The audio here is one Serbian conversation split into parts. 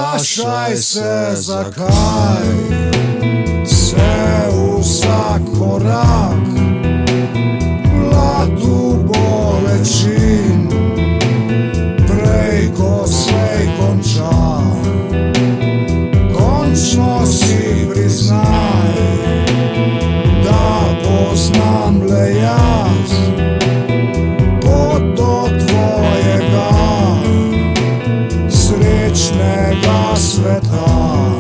Prašaj se za kaj, se vsak korak, vladu bolečin, prej ko slej konča. Končno si priznaj, da poznam le jaz pot do tvojega srečnega sveta.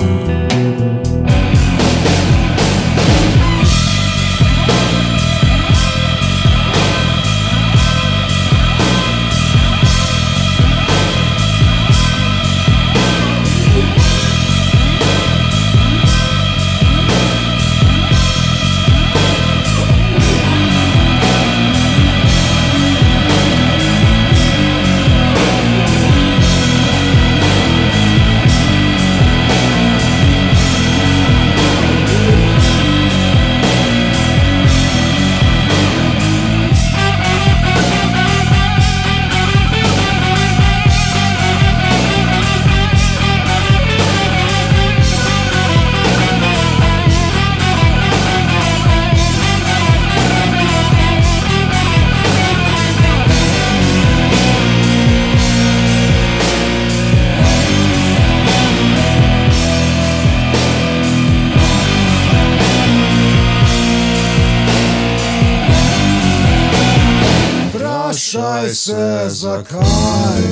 Prašaj se za kaj,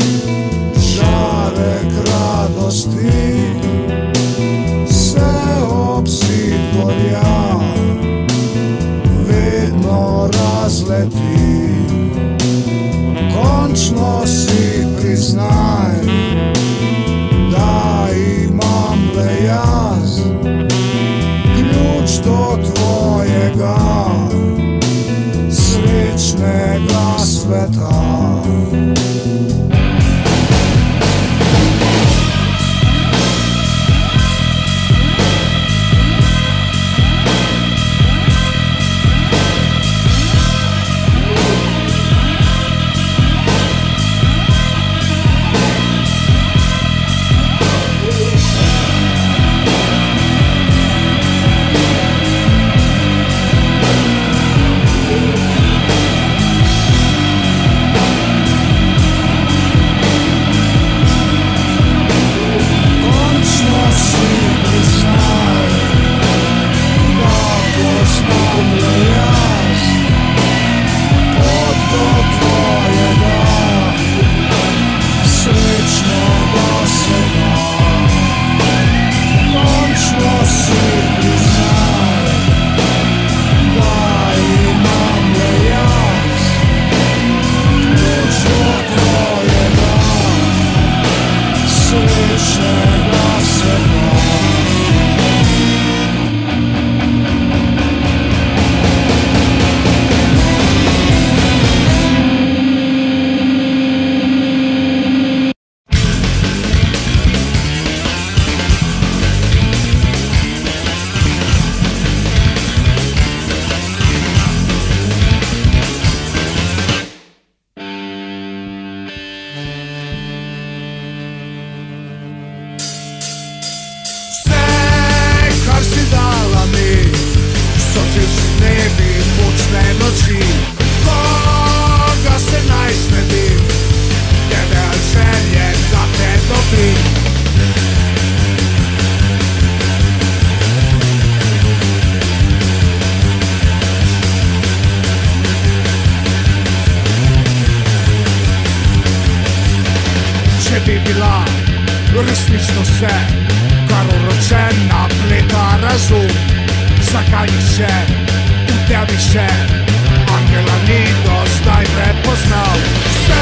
žarek radosti se obsid gorja vedno razleti. Končno si priznaj, da imam le jaz ključ do tvojega srečnega sveta. Če bi bila resnično vse, kar uročena pleta razum, zakaj nihče v tebi še angela ni do zdaj prepoznal? Vse,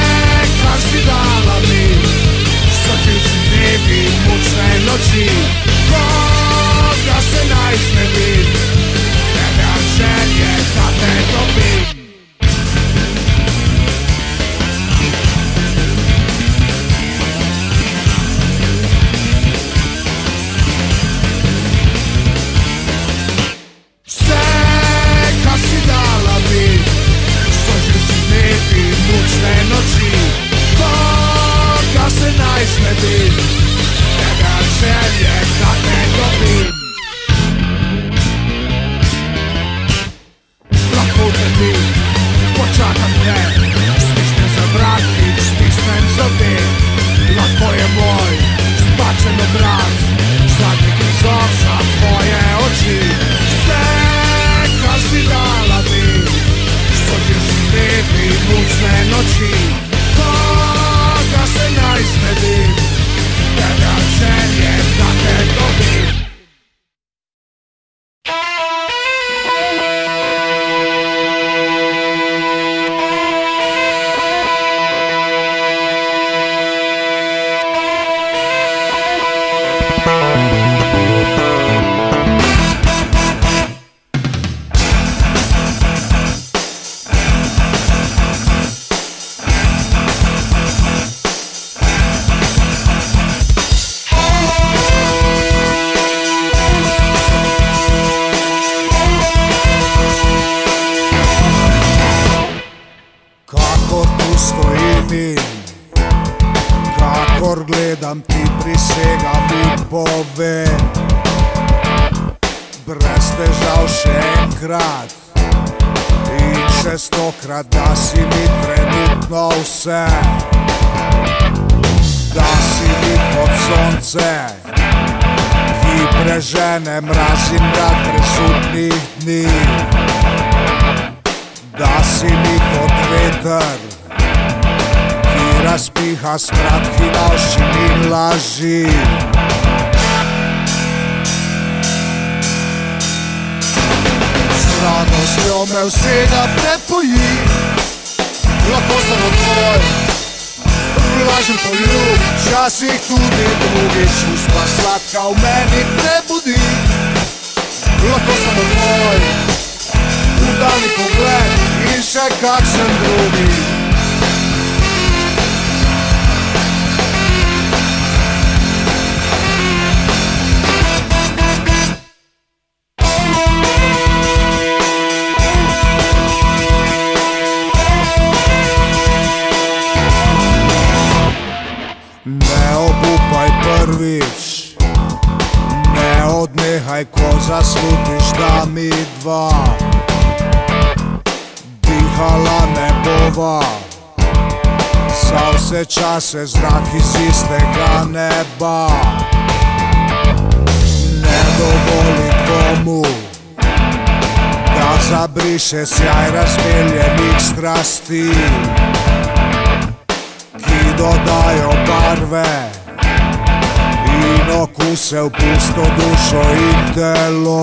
kar si dala mi, so tisi dnevi, mučne noči, koga se najš ne bi, tebe želje, da te dobim. Mučne noči, koga se najš ne bi, Srečen obraz, zadnji prizor za tvoje oči. Vse, kar si dala mi, so ti živeti mučne noči. Koga se naj zmedim, tebe želje da te dobim. Kakor gledam ti prisegam in povem, brez težav še enkrat in še 100-krat, da si mi trenutno vse, da si mi kot sonce, ki prežene mraz in mrak presutnih dni, da si mi kot veter, razpiha smrad hinavščin in laži. Z radostjo me vsega prepoji, lahko sem tvoj, lažem poljub, včasih tudi drugi, čustva sladka v meni prebudi. Lahko sem tvoj, udani pogled in še kakšen drugi. Ne obupaj prvič, ne odnehaj, ko zaslutiš, da mi dva dihala ne bova. Za vse čase zrak iz istega neba. Ne dovoli komu, da zabriše sjaj razbeljenih strasti, ki dodajo barve in okuse v pusto dušo in telo.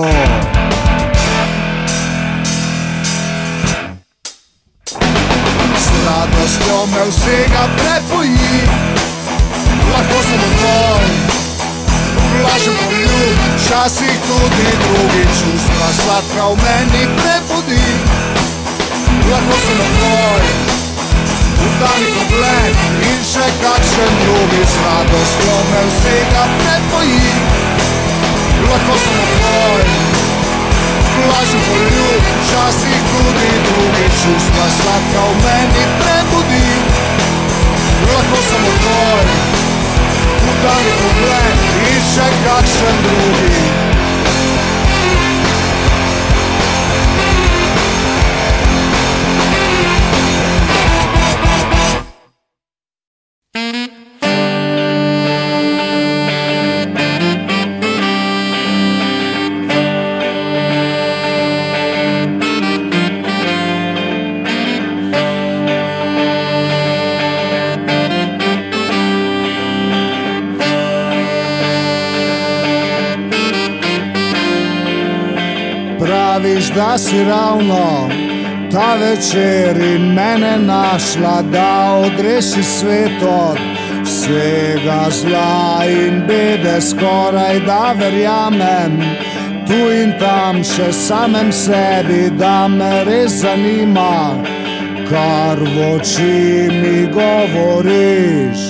Z radostjo me vsega prepoji, lahko sem tvoj, lažem poljub, včasih tudi drugi, čustva sladka v meni prebudi. Lahko sem tvoj, udani pogled in še kakšen drugi, z radostjo me vsega prepoji. Lahko sem tvoj, lažem poljub, včasih tudi drugi, čustva sladka v meni prebudi. Lahko sem tvoj, udani pogled in še kakšen drugi. Praviš, da si ravno ta večer in mene našla, da odreši svet od vsega zla in bede, skoraj da verjamem tu in tam še samem sebi, da me res zanima, kar v oči mi govoriš.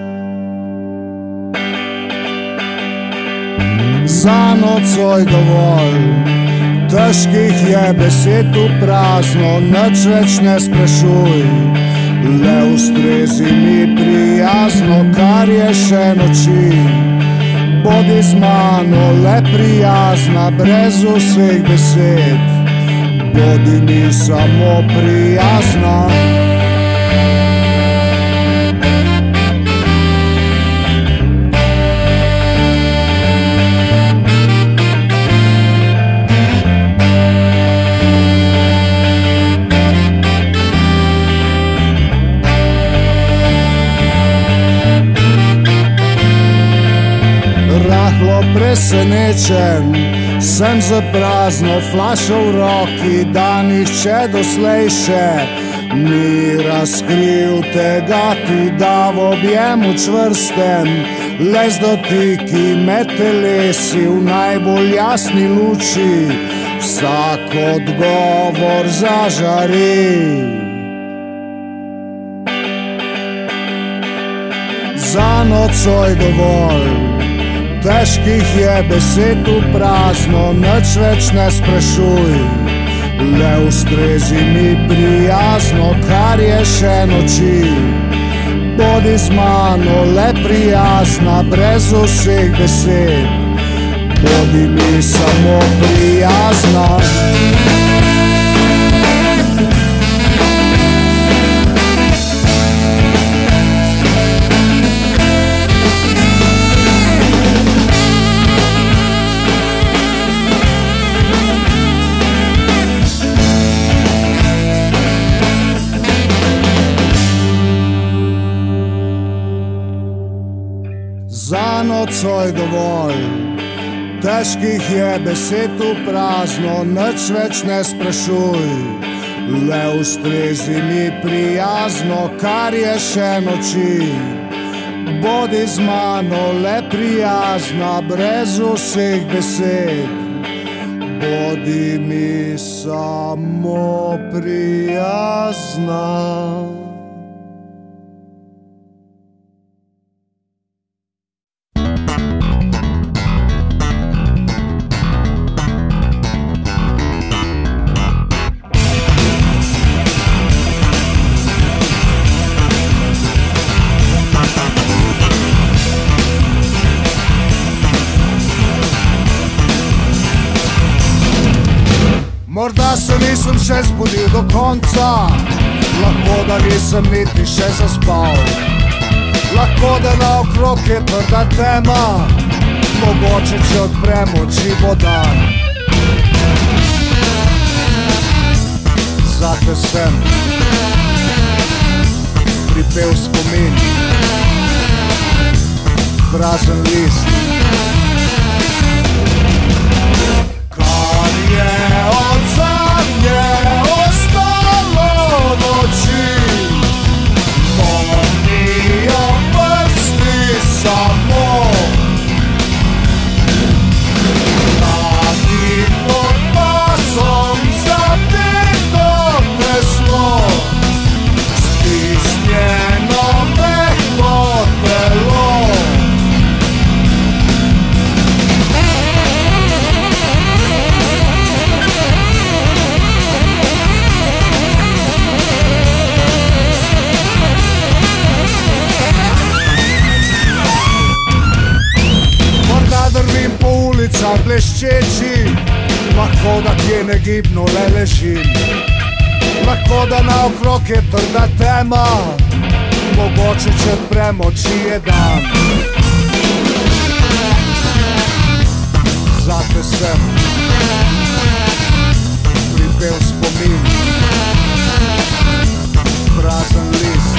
Za nocoj dovolj težkih je besed v prazno, nič več ne sprašuj, le ustrezi mi prijazno, kar je še noči. Bodi z mano le prijazna, brez vseh besed, bodi mi samo prijazna. presenečen, sem za prazno flašo v roki, da nihče doslej še ni razkril tega, ti da v objemu čvrstem, le z dotiki med telesi v najbolj jasni luči vsak odgovor zažari. Za nocoj dovolj, težkih je besed v prazno, nič več ne sprašuj, le ustrezi mi prijazno, kar je še noči. Bodi z mano le prijazna, brez vseh besed, bodi mi samo prijazna. Za nocoj dovolj, težkih je besed v prazno, nič več ne sprašuj, le ustrezi mi prijazno, kar je še noči. Bodi z mano le prijazna, brez vseh besed, bodi mi samo prijazna. Morda se nisem še zbudil do konca, lahko da nisem niti še zaspal, lahko da naokrog je trda tema, mogoče če odprem oči bo dan. Zate sem pripel spomin, prazen list. Kar je od zadnje ostalo noči, pomnijo prsti samo. Radi pod pasom zapeto tesno, stisnjeno mehko telo. Drvim po ulicah bleščeči, lahko da kje negibno le ležim, lahko da naokrog je trda tema, mogoče če odprem oči je dan. Zate sem pripel spomin, prazen list.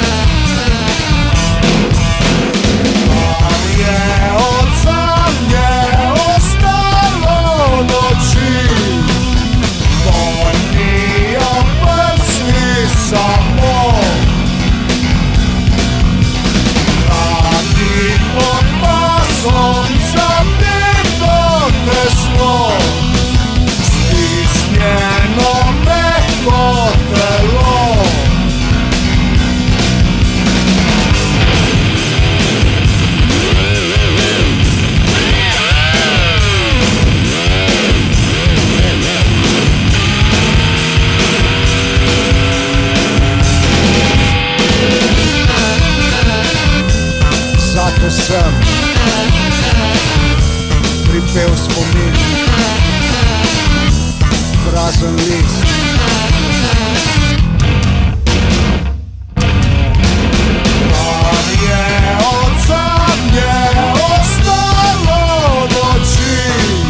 Kar je od zadnje ostalo noči, pomnijo prsti samo. Radi pod pasom zapeto tesno, stisnjeno mehko telo. Zate sem pripel spomin, prazen list. Kar je od zadnje ostalo noči,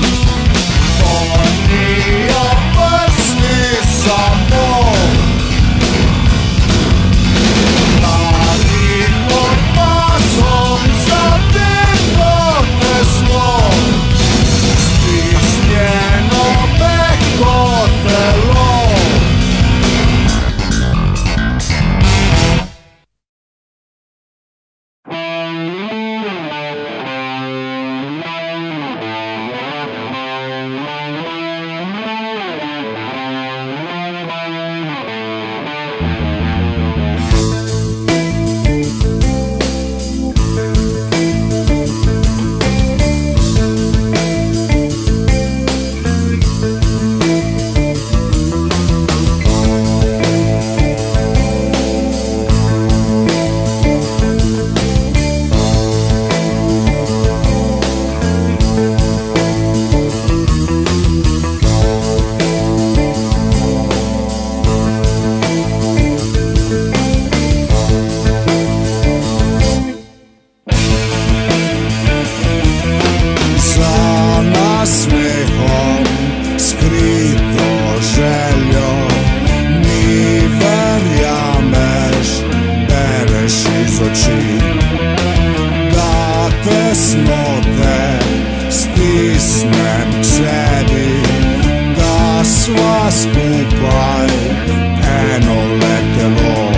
pomnijo prsti samo. Radi pod pasom zapeto tesno, skupaj eno letelo.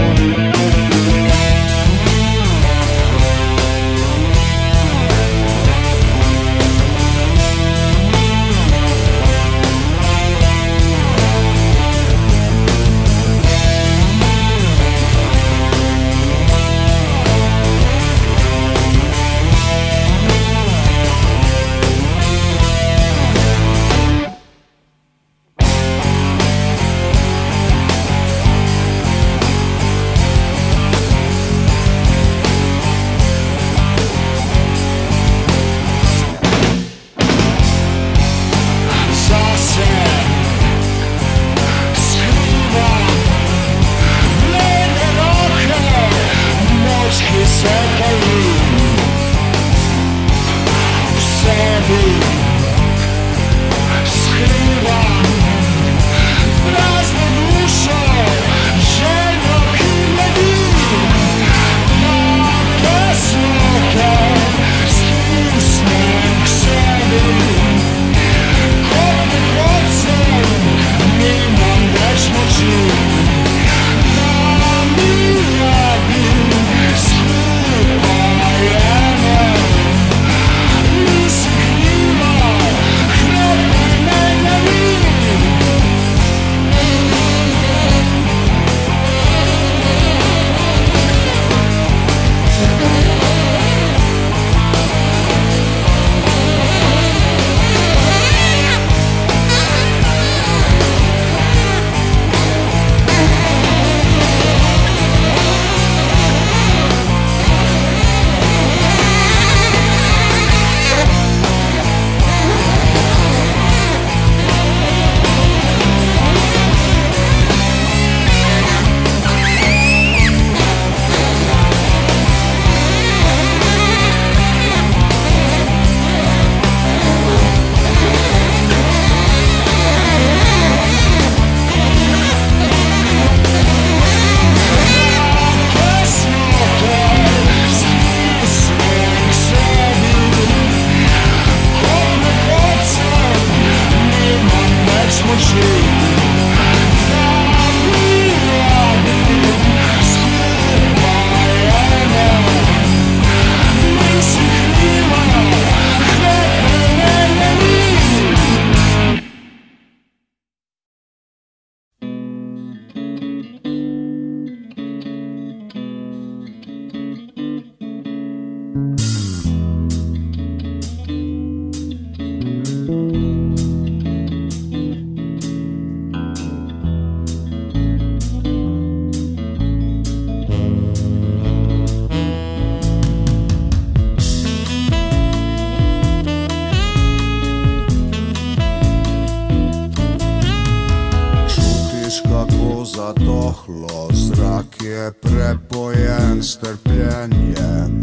Zatohlo, zrak je prepojen s trpljenjem.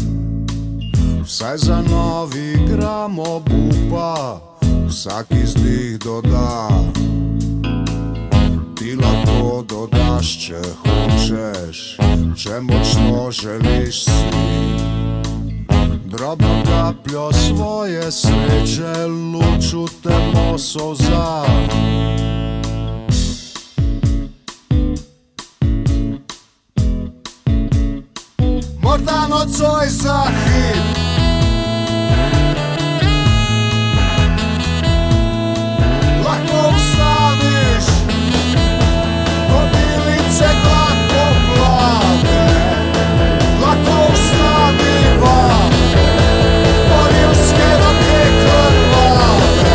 Vsaj za novi gram obupa, vsak izdih doda. Ti lahko dodaš, če hočeš, če močno želiš si. Drobno kapljo svoje sreče, luč v temo solza. Morda nocoj za hip lahko ustaviš vodilice gladko plave, lahko ustaviva poljske roke krvave.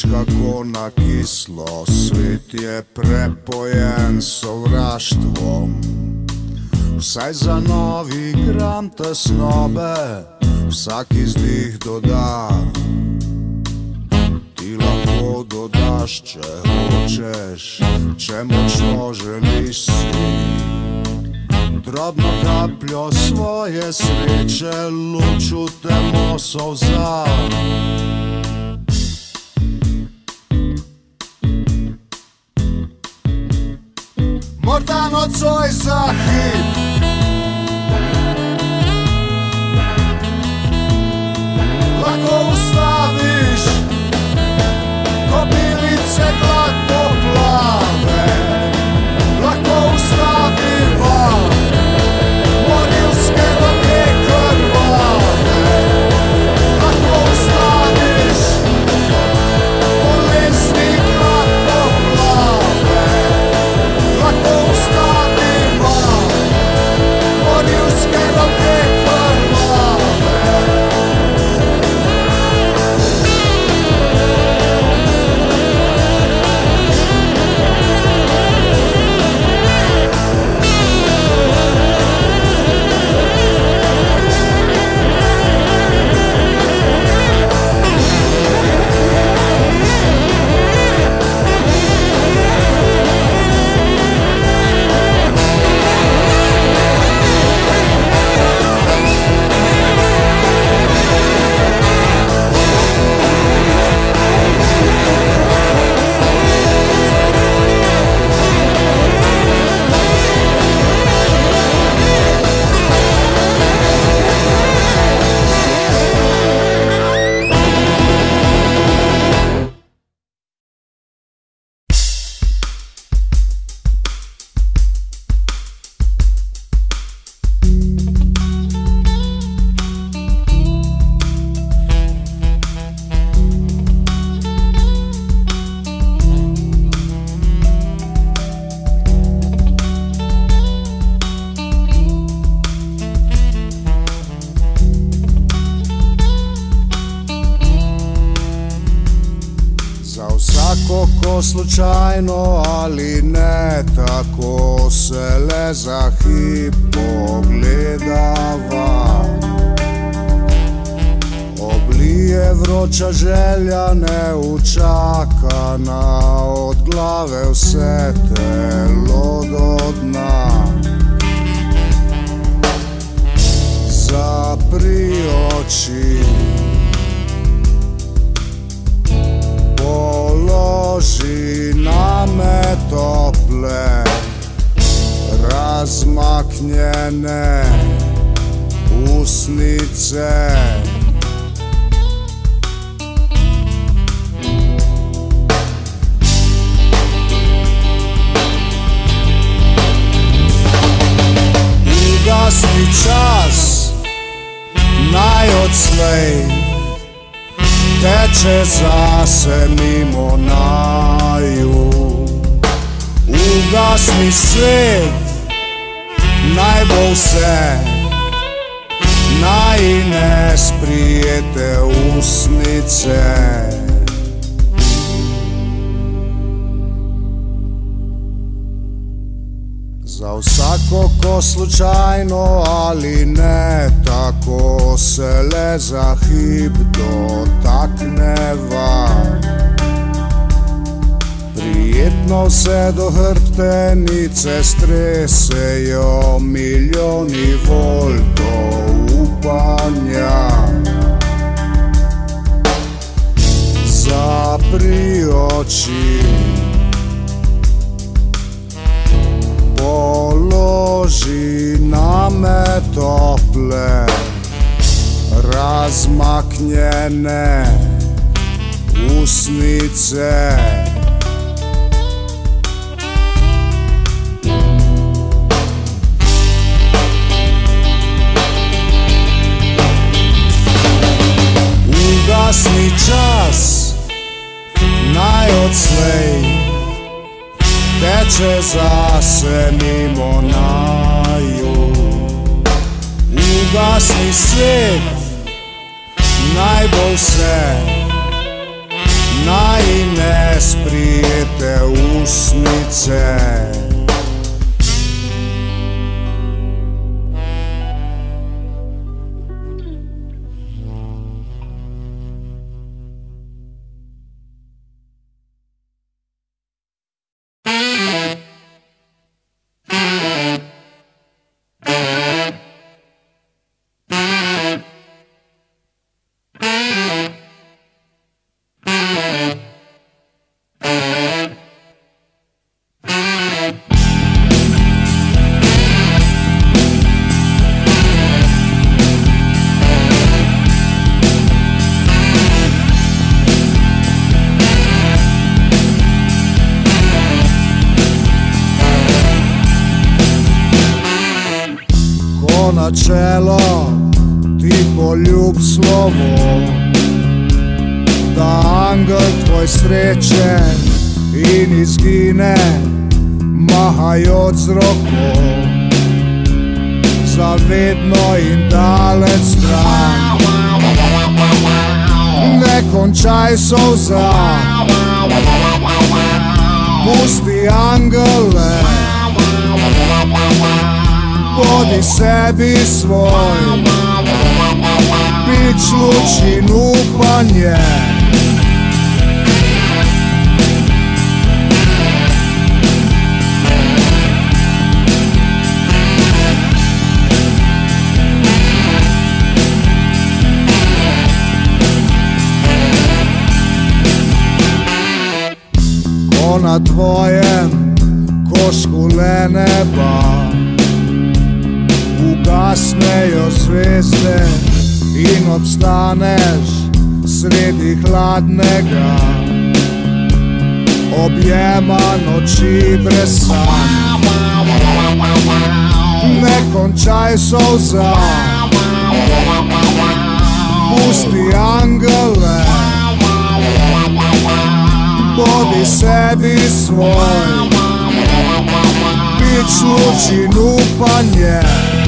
Vidiš kako na kislo svet je prepojen sovraštvom. Vsaj za novi gram tesnobe vsak izdih doda. Ti lahko dodaš, če hočeš, če močno želiš si. Drobno kapljo svoje sreče, luč v temo solza. Morda nocoj za hip lahko ustaviš kobilice gladko plave, lahko ustaviva morilske roke krvave, lahko ustaviš bolezni gladko plave, lahko ustaviva morilske roke krvave. Ko slučajno ali ne tako se le za hip pogledava, oblije vroča želja neučakana, od glave vse telo do dna. Zapri oči, položi name tople, razmaknjene usnice. Ugasni čas, naj odslej teče zase mimo naju. Ugasni svet, naj bo vse, naj ne sprijete usnice. Za vsako, ko slučajno ali ne tako se le za hip dotakneva, prijetno se do hrbtenice stresejo milijoni voltov upanja. Zapri oči, položi name tople, razmaknjene usnice. Ugasni čas, naj odslej teče zase mimo naju. Ugasni svet, naj bo vse, najnesprijete usnice. Načelo ti poljub slovo, da angel tvoj srećen in izgine, mahajoč z roko, zavedno in daleč stran. Ne končaj solza, pusti angele, bodi sebi svoj, bić luči upanje. Ko na tvojem košku le neba ugasnejo zvezde in obstaneš sredi hladnega objema noči brez sanj. Ne končaj solza, pusti angele, bodi sebi svoj, bić luči upanje.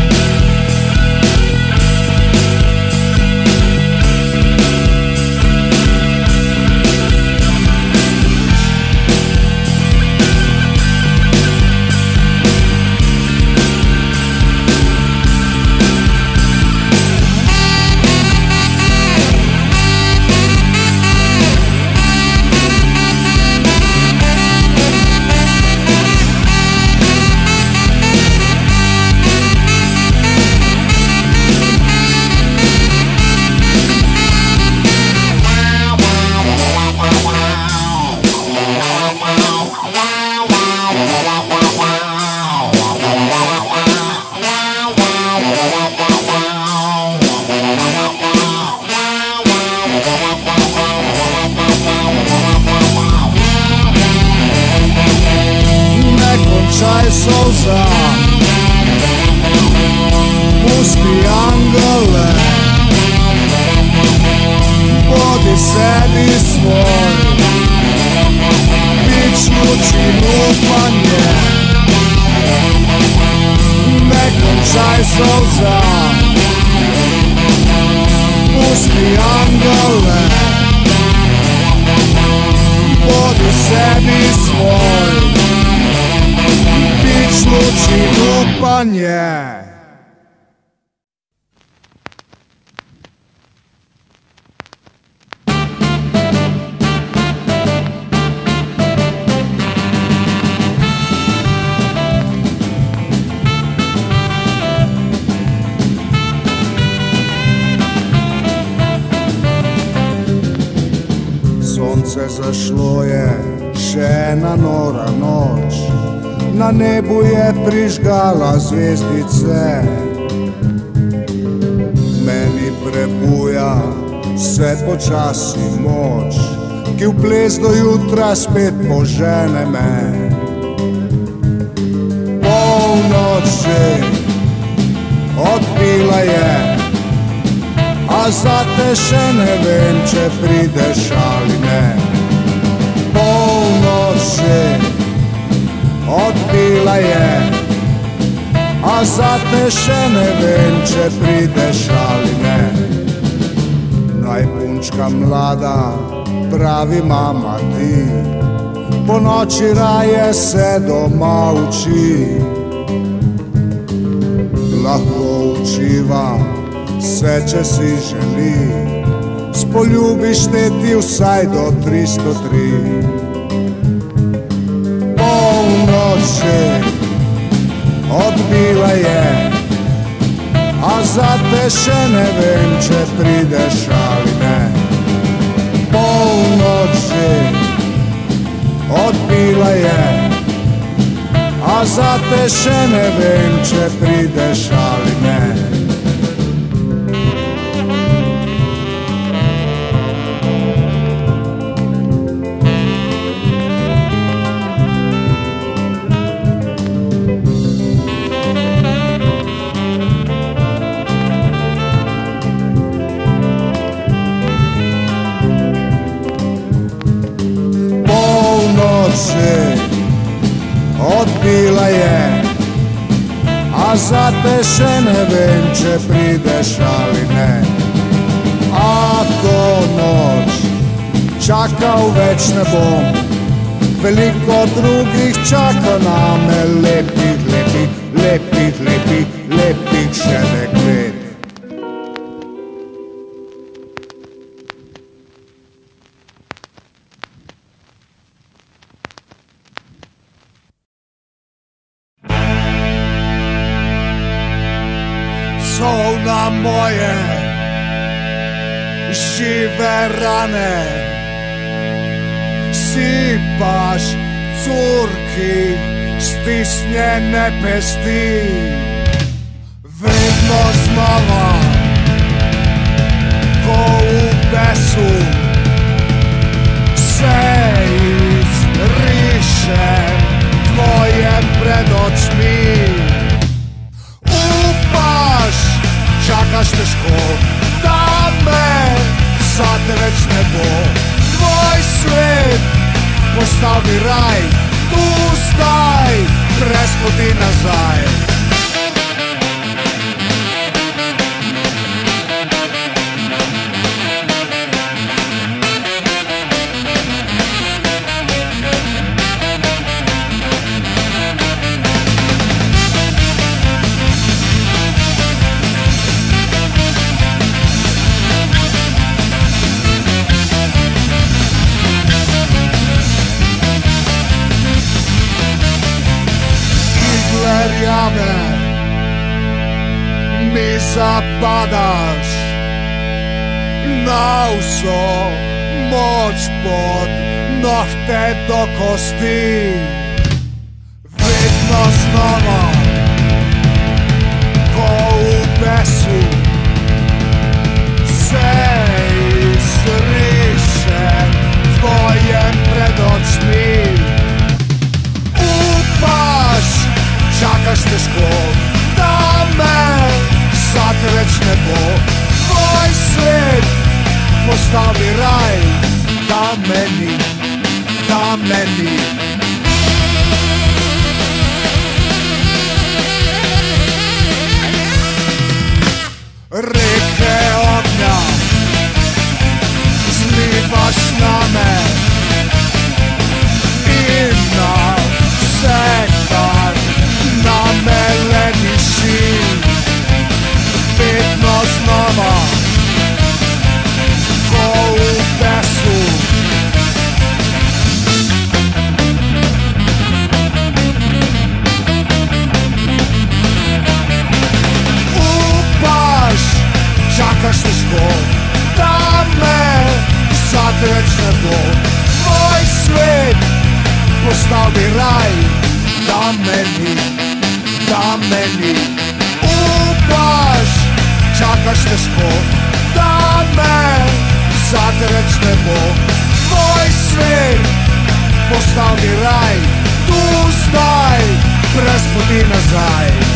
Solza, pusti angele, bodi sebi svoj, bić luči upanje. Ne končaj solza, pusti angele, bodi sebi svoj, bić luči upanje. Sonce zašlo je, še ena nora noč, na nebu je prižgala zvezdice. Meni prebuja se počasi moč, ki v ples do jutra spet požene me. Polnoč že odbila je, a zate še ne vem, če prideš ali ne. Polnoč že odbila je, a zate še ne vem, če prideš ali ne. Naj Aj punčka mlada, pravi mama ti, po noći raje se doma uči. Lahko učiva, sve će si želi, spoljubiš te ti vsaj do 303. Polnoči odbila je, a za te še ne vem, če prideš ali ne. Polnoči odbila je, a za te še ne vem, če prideš ali ne. Odbila je, a za te še ne vem, če prideš ali ne. Ako noč čakal več ne bom, veliko drugih čaka name, lepih, lepih, lepih, lepih, lepih še deklet. Sol na moje žive rane sipaš curki stisnjene pesti. Vedno znova ko u besu se izriše tvoje pred očmi. Čakaš teško da me sad već ne bo. Tvoj svet postavi raj, tu staj, prespoti nazaj. Mi zapadaš na uso, moć pod nohte do kosti. Vidno znova ko u besu se izriše tvoje pred očmi. Upaš, čakaš teško da me sad već ne bo. Tvoj svet postavi raj, da meni, da meni. Reke ognja zlivaš na me i na sekar na meleniši. Vidno znova ko u besu upaš, čakaš teško da me sad već ne bo. Tvoj svet postavi raj, da meni, da meni. Upaš, čakaš teško da me sad već ne bo. Tvoj svet postavi raj, tu staj, prespoti nazaj.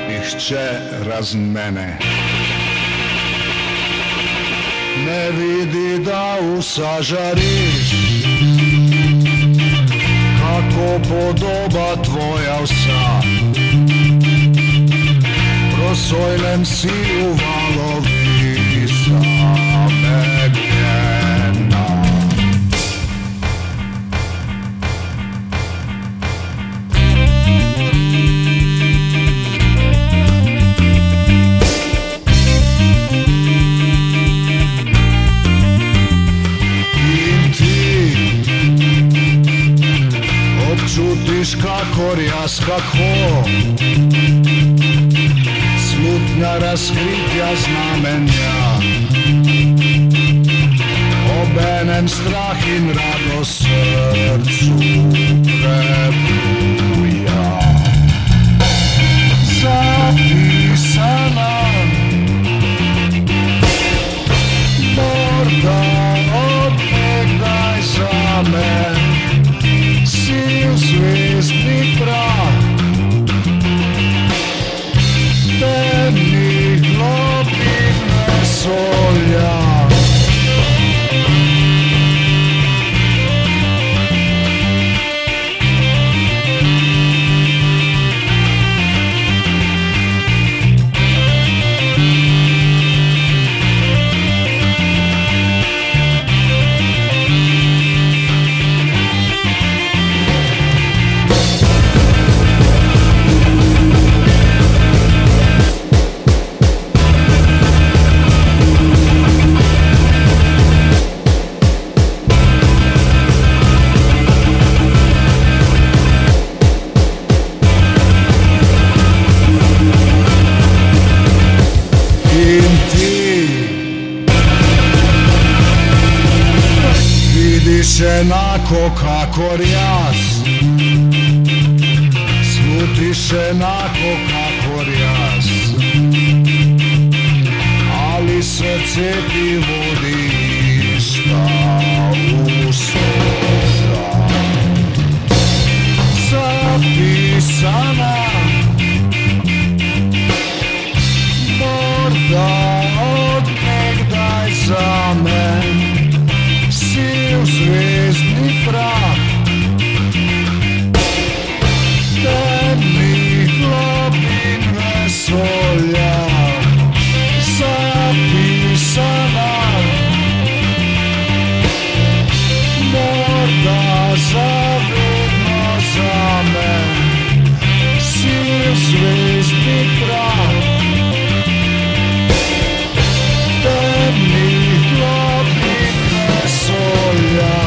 ihče razen mene. Ne vidi da usažariš, kako podoba tvoja vsa. Prosojnem si u valovi zamegljena. Čutiš kako rjaska ko slutnja raskritja znamenja, obenem strah in radost srcu prebuja. Zapisana morda od nekdaj za men, si u zvezdni prah temnih globin vesolja. Vidiš enako kako rjas, slutiš enako kako rjas, ali srce ti vodi ista usoda. Zapisana morda od nekdaj za men, si u zvezdni prah temnih globin vesolja. Zapisana morda zavedno za men, si u zvezdni prah temnih globin vesolja.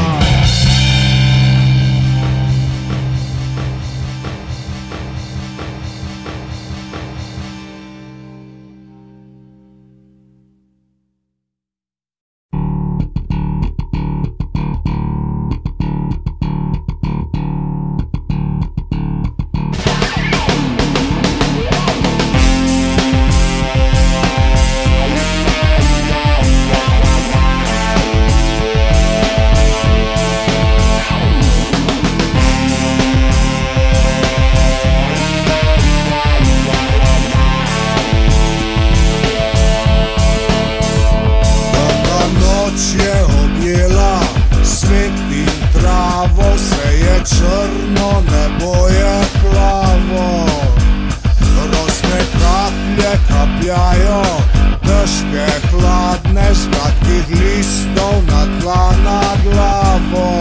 Črno nebo je plavo, rosne kaplje kapljajo, težke hladne z kratkih listov na tla na glavo.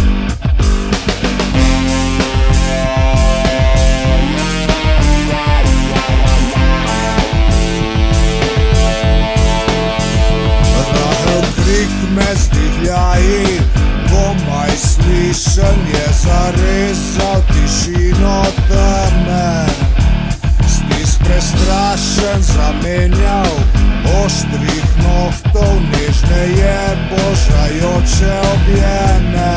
Rahel krik me zdihljaji, komaj slišen je zarezal tišino teme. Stisk prestrašen zamenjal, oštrih nohtov nežne je božajoče objene.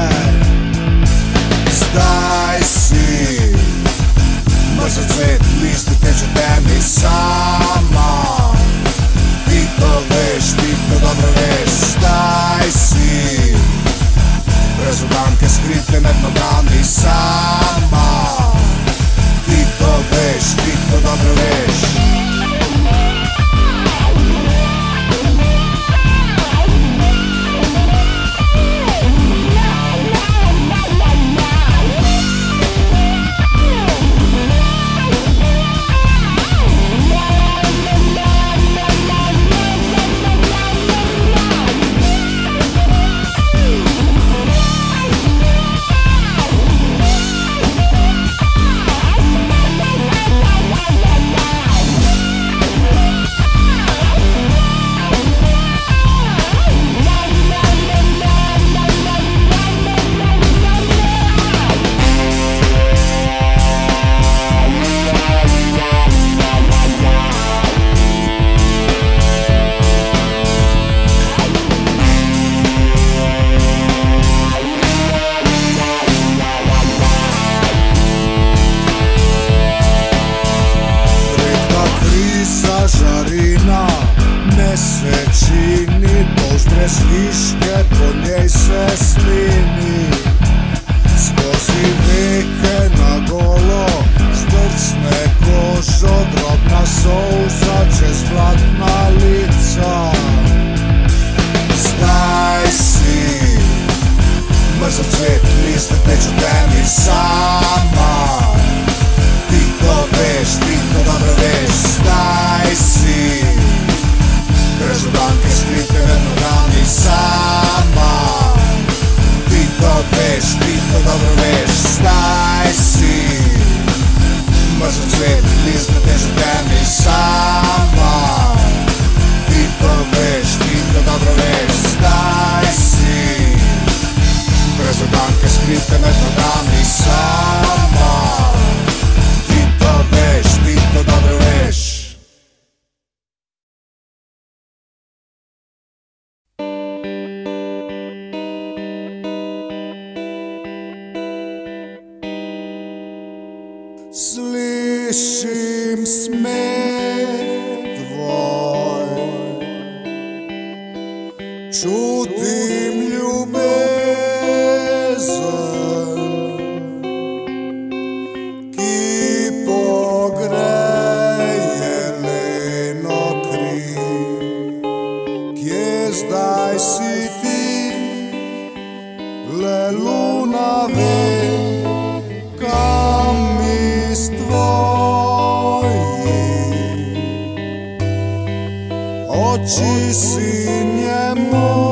Zdaj si mrzl cvet, listi teče temi sama. Ti to veš, ti to dobro veš. Zdaj si brez uganke skrite med nogami sama. Ti to veš, ti to dobro veš. bez viške po njej se slini. Skozi veke na golo zdrcne kožo, drobna souza čez blatna lica. Zdaj si mrzav cvet, liste teč u temi sama. Ti to veš, ti to dobro veš. Zdaj si grezodlanke skrite med nogami sama. Ti to veš, ti to dobro veš. Zdaj si mrzav cvet, liste teč u temi sama. Ti to veš, ti to dobro veš. Zdaj si grezodlanke skrite med nogami sama. Ti to veš, ti to dobro veš. Slišim smeh tvoj, čutim ljubezen, ki pogreje leno kri. Kje zdaj si ti, le luna ve, kam iz tvojih oči sinje moj.